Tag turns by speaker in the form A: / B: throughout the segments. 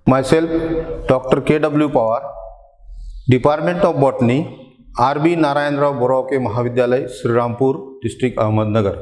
A: Myself, Dr. K.W. Pawar, Department of Botany, R.B. Narayan Rao Borake Mahavidyalay, Srirampur, District Ahmednagar.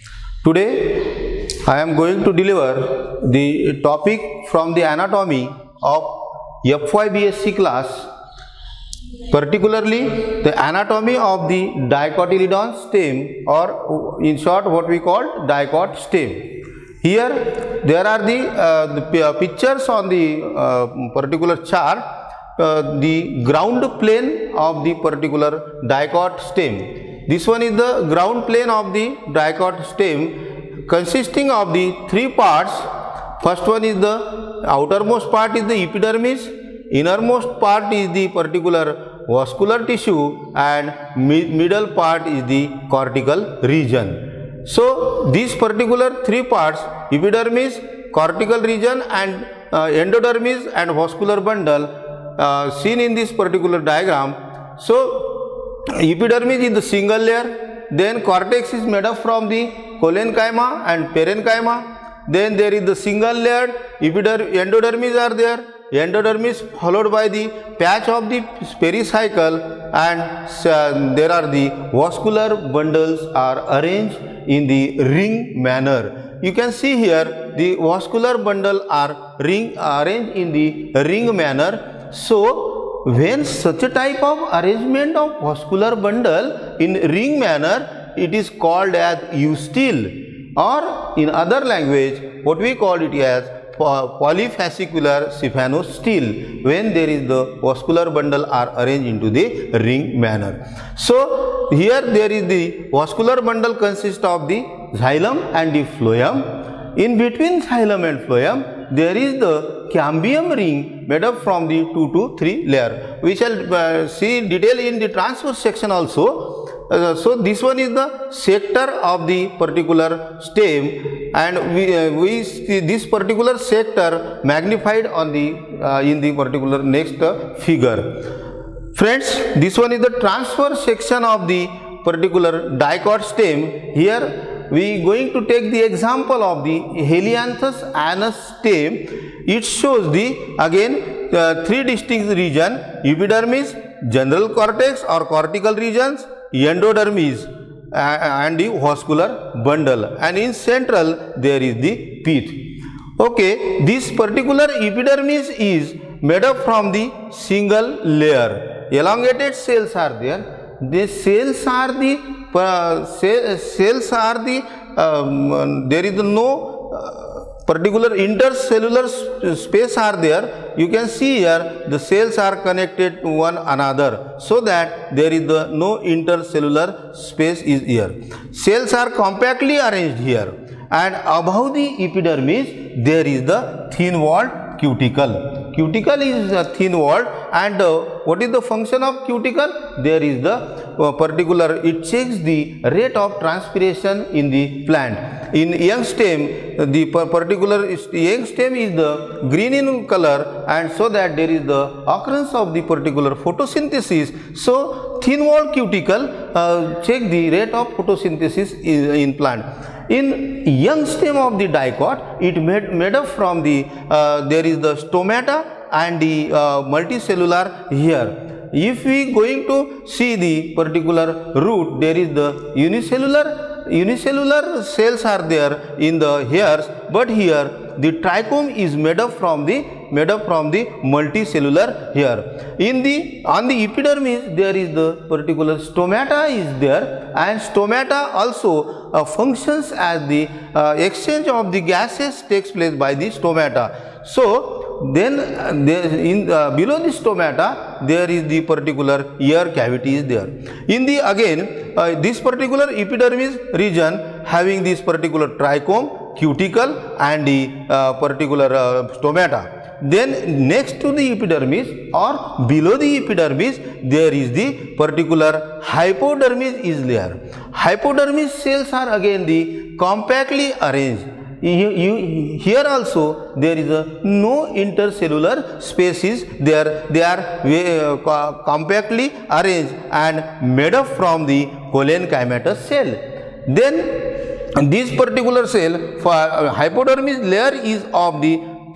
A: Today, I am going to deliver the topic from the anatomy of FY-BSc class, particularly the anatomy of the dicotyledon stem, or in short what we call dicot stem. Here there are the pictures on the particular chart, the ground plane of the particular dicot stem. This one is the ground plane of the dicot stem, consisting of the three parts. First one is the outermost part is the epidermis, innermost part is the particular vascular tissue, and middle part is the cortical region. So these particular three parts, epidermis, cortical region and endodermis and vascular bundle, seen in this particular diagram. So epidermis is the single layer, then cortex is made up from the collenchyma and parenchyma, then there is the single layered endodermis are there, endodermis followed by the patch of the pericycle, and there are the vascular bundles are arranged in the ring manner. You can see here the vascular bundle are arranged in the ring manner. So when such a type of arrangement of vascular bundle in ring manner, it is called as eustele, or in other language what we call it as polyfascicular stephanostele, when there is the vascular bundle are arranged into the ring manner. So here there is the vascular bundle consists of the xylem and the phloem. In between xylem and phloem there is the cambium ring made up from the 2 to 3 layer. We shall see detail in the transverse section also. So this one is the sector of the particular stem, and we see this particular sector magnified on the in the particular next figure. Friends, this one is the transverse section of the particular dicot stem. Here we going to take the example of the Helianthus anus stem. It shows the again three distinct region: epidermis, general cortex or cortical regions, endodermis and the vascular bundle, and in central there is the pith. Okay, this particular epidermis is made up from the single layer. Elongated cells are there. These cells are the there is no particular intercellular space are there. You can see here the cells are connected to one another, so that there is no intercellular space is here. Cells are compactly arranged here, and above the epidermis there is the thin walled cuticle. Cuticle is thin walled, and what is the function of cuticle? There is the particular, it checks the rate of transpiration in the plant. In young stem, the particular young stem is the green in color, and so that there is the occurrence of the particular photosynthesis. So thin walled cuticle check the rate of photosynthesis in plant. In young stem of the dicot, it made up from the there is the stomata and the multicellular here. If we going to see the particular root, there is the unicellular cells are there in the hairs, but here the trichome is made up from the multicellular hair. On the epidermis there is the particular stomata is there, and stomata also functions as the exchange of the gases takes place by the stomata. So then below the stomata there is the particular ear cavity is there. In the again this particular epidermis region having this particular trichome, cuticle and the particular stomata. Then next to the epidermis or below the epidermis there is the particular hypodermis is there. Hypodermis cells are again the compactly arranged. Here also there is no intercellular spaces there. They are compactly arranged and made up from the collenchymatous cell. Then this particular cell for hypodermis layer is of the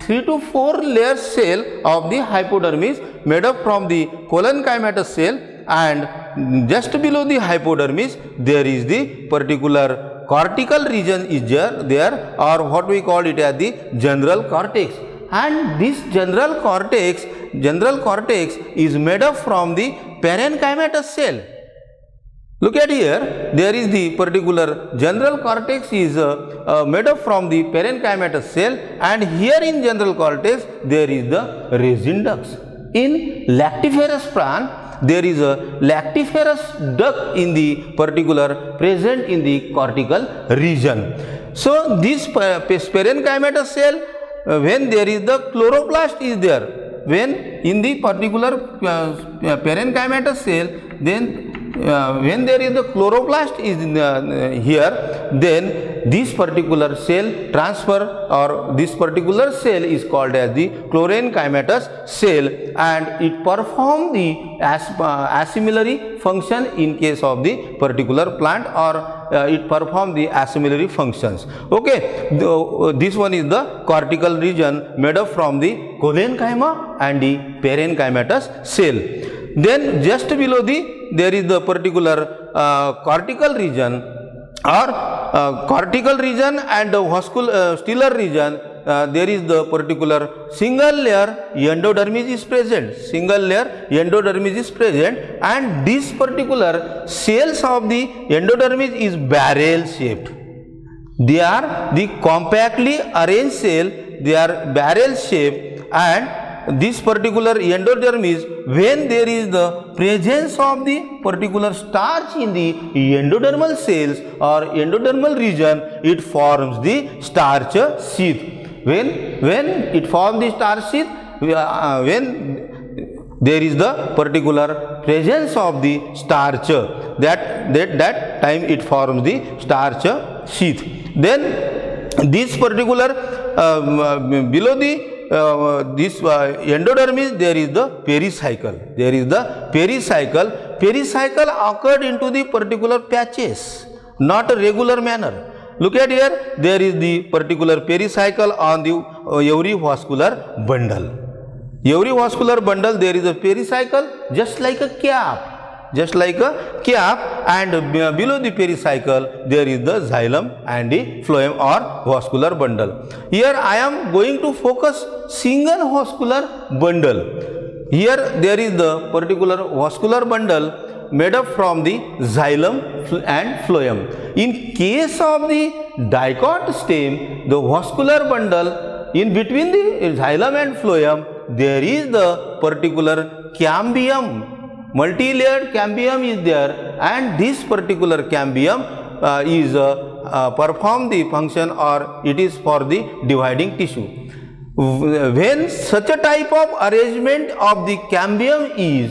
A: 3 to 4 layer cell of the hypodermis made up from the collenchymatous cell, and just below the hypodermis there is the particular cortical region is there, or what we call it as the general cortex. And this general cortex is made up from the parenchymatous cell. Look at here, there is the particular general cortex is made up from the parenchymatous cell, and here in general cortex there is the resin ducts. In lactiferous plant, there is a lactiferous duct in the particular present in the cortical region. So this parenchymatous cell, when there is the chloroplast is there, when in the particular parenchymatous cell, then when there is the chloroplast is here, then this particular cell transfer, or this particular cell is called as the chlorenchymatous cell, and it perform the assimilatory function in case of the particular plant, or it perform the assimilatory functions. Okay, this one is the cortical region made up from the collenchyma and the parenchymatous cell. Then just below there is the particular cortical region, or cortical region and stellar region. There is the particular single layer endodermis is present, and this particular cells of the endodermis is barrel shaped. They are the compactly arranged cell, they are barrel shaped, and this particular endodermis, when there is the presence of the particular starch in the endodermal cells or endodermal region, it forms the starch sheath. When it forms the starch sheath, when there is the particular presence of the starch, that time it forms the starch sheath. Then this particular below the this endodermis, there is the pericycle. Pericycle occurred into the particular patches, not a regular manner. Look at here, there is the particular pericycle on the euryvascular bundle. There is a pericycle just like a cap. And below the pericycle there is the xylem and the phloem or vascular bundle. Here I am going to focus single vascular bundle. Here there is the particular vascular bundle made up from the xylem and phloem. In case of the dicot stem, the vascular bundle, in between the xylem and phloem there is the particular cambium. Multi-layered cambium is there, and this particular cambium is perform the function, or it is for the dividing tissue. When such a type of arrangement of the cambium is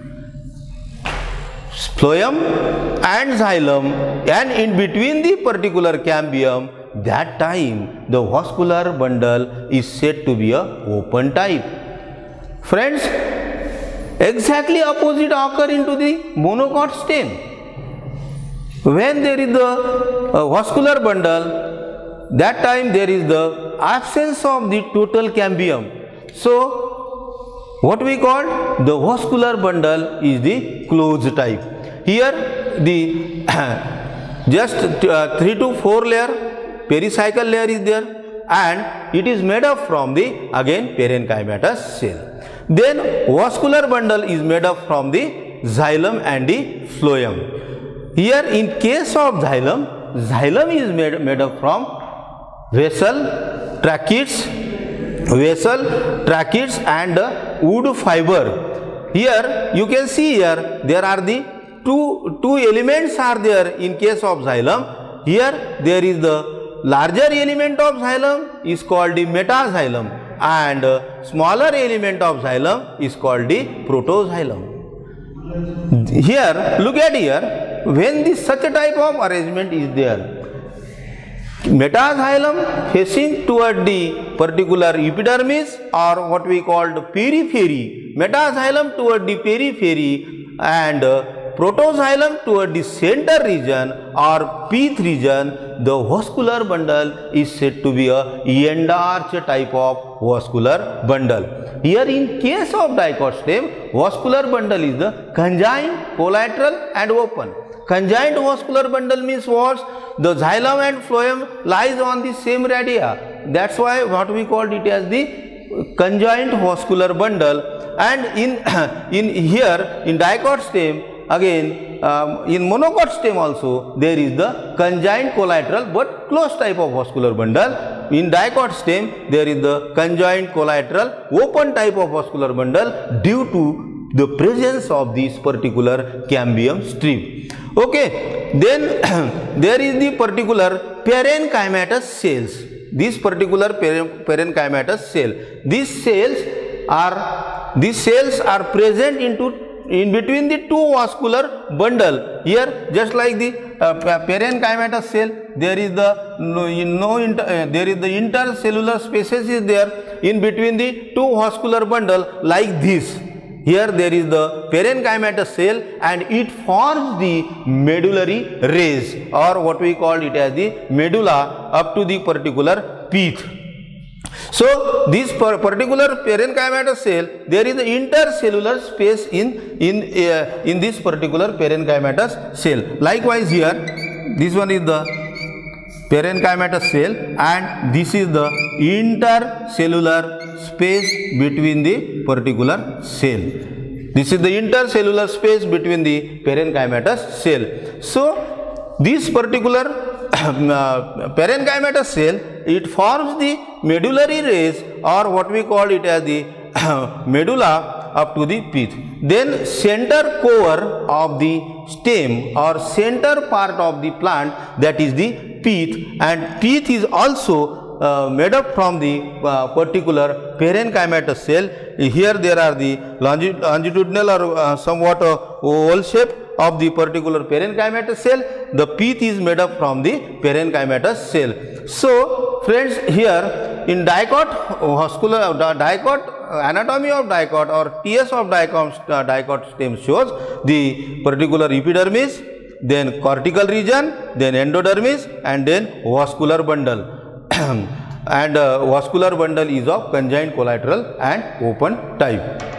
A: phloem and xylem, and in between the particular cambium, that time the vascular bundle is said to be a open type. Friends, exactly opposite occur into the monocot stem. When there is the vascular bundle, that time there is the absence of the total cambium. So what we call the vascular bundle is the closed type. Here the just 3 to 4 layer pericycle layer is there, and it is made up from the again parenchymatous cell. Then vascular bundle is made up from the xylem and the phloem. Here in case of xylem is made up from vessel, tracheids and wood fiber. Here you can see here there are the two elements are there in case of xylem. Here there is the larger element of xylem is called the metaxylem, and smaller element of xylem is called the protoxylem. Here look at here, when this such a type of arrangement is there, metaxylem facing toward the particular epidermis or what we called periphery, metaxylem toward the periphery, and protoxylem toward the center region or pith region, the vascular bundle is said to be a endarch type of vascular bundle. Here in case of dicot stem, vascular bundle is the conjoined, collateral and open. Conjoined vascular bundle means what? The xylem and phloem lies on the same radia. That's why what we called it as the conjoined vascular bundle. And in here in dicot stem, again in monocot stem also there is the conjoined collateral but closed type of vascular bundle. In dicot stem there is the conjoined collateral open type of vascular bundle due to the presence of this particular cambium strip. Okay, then there is the particular parenchymatous cells. This particular parenchymatous cell. These cells are present in between the two vascular bundle. Here, just like the parenchymatous cell, there is the intercellular spaces is there in between the two vascular bundle like this. Here there is the parenchymatous cell and it forms the medullary rays, or what we call it as the medulla up to the particular pith. So this particular parenchymatous cell, there is the intercellular space in this particular parenchymatous cell. Likewise here, this one is the parenchymatous cell and this is the intercellular space between the particular cell. This is the intercellular space between the parenchymatous cell. So this particular parenchymatous cell, it forms the medullary rays, or what we call it as the medulla up to the pith. Then center core of the stem or center part of the plant, that is the pith, and pith is also made up from the particular parenchymatous cell. Here there are the longitudinal or somewhat oval shape of the particular parenchymatous cell. The pith is made up from the parenchymatous cell. So friends, here in dicot anatomy of dicot or TS of dicot stem shows the particular epidermis, then cortical region, then endodermis, and then vascular bundle. And vascular bundle is of conjoined collateral and open type.